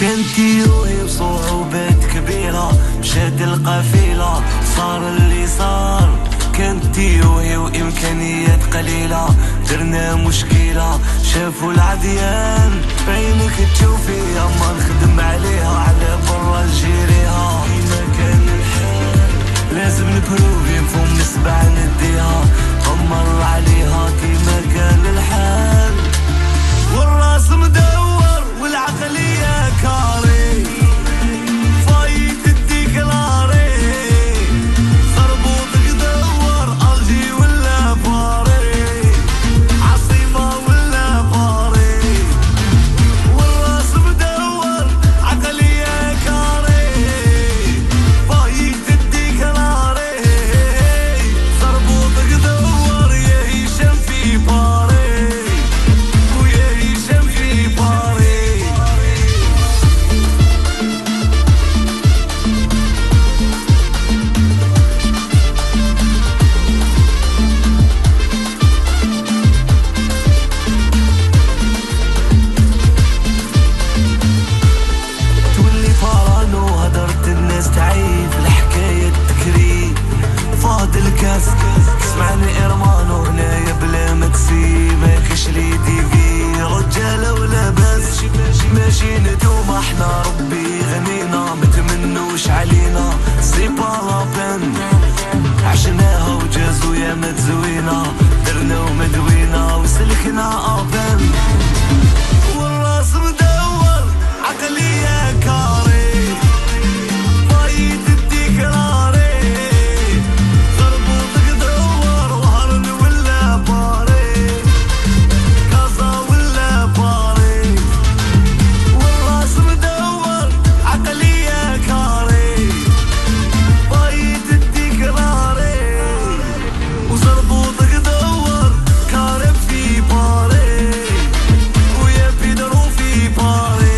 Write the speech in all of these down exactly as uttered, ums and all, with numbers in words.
كنتي وهي بصعوبات كبيرة مشات القافلة صار اللي صار. كنتي وهي وإمكانيات قليلة درنا مشكلة شافوا العديان بعينك تشوفي أما نخدم عليها على برا نجيريها. كيما كان الحال لازم نبروفي مفهوم نسبع نديها قمر عليها. كيما كان الحال والراس مدور والعقلية كاري فايت الديكلاري خربوطك دور ألجي ولا باري عاصمة ولا باري والراس مدور عقلية كاري فايت الديكلاري خربوطك دور يا هشام في باري ويا هشام في باري. تولي فرانو هدرت الناس تعيب الحكاية تكري فاض الكاس تسمعني إرمانو هنايا بلا مكسي ماكش لي ديفي رجالة ولا بس ماشي ندوم احنا ربي غنينا متمنوش علينا سي با لابن عشناها وجازو يا متزوينا درنا ومدوينا وسلكنا ابن والراس مدور عقلية كاري فايت الديكراري خربوطك دور وهرن ولا باري كازا ولا باري والراس مدور عقلية كاري فايت الديكراري وزربوطك دور كارب في باري ويا بيدرو في باري.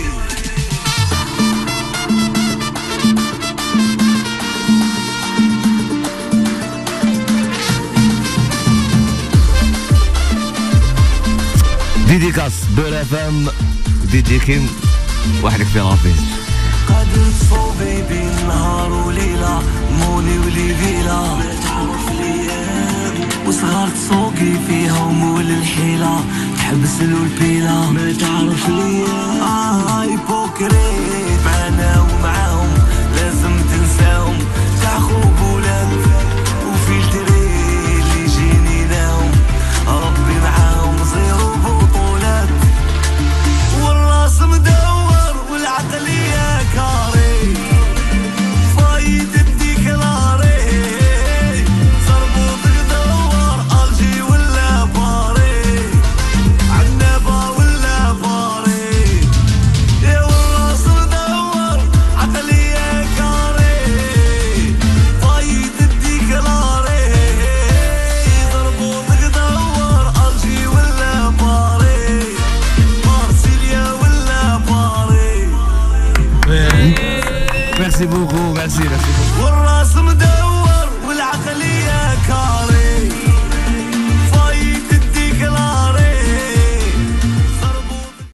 ديديكاس بور اف ام دي جي كيم وحدك في رافيز. قادر صوبي بين نهار وليلة موني وليفيلا ما تعرف ليام وصغار تسوقي فيها ومول الحيلة تحبس له البيلة ما تعرف ليام. آه هايبوكريت معانا ومعاهم لازم تنساهم تاع خوب ولاد وفلتري اللي يجيني ناهم ربي معاهم زيرو بطولات والراس مدور والعقلية كاري فايت الديكلاري زربوطك دور ألجي ولا باري عنابة ولا باري يا والراس مدور عقلية كاري فايت الديكلاري زربوطك دور ألجي ولا باري مارسيليا ولا باري. ميرسي بوكو ميرسي ميرسي. والراس مدور والعقلية كاري